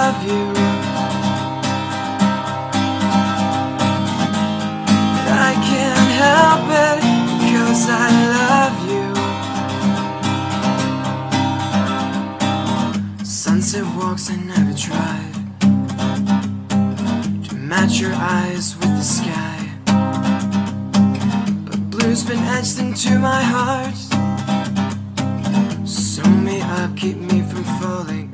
love you. But I can't help it, because I love you. Sunset walks I never tried to match your eyes with the sky, but blue's been etched into my heart. Sew me up, keep me from falling.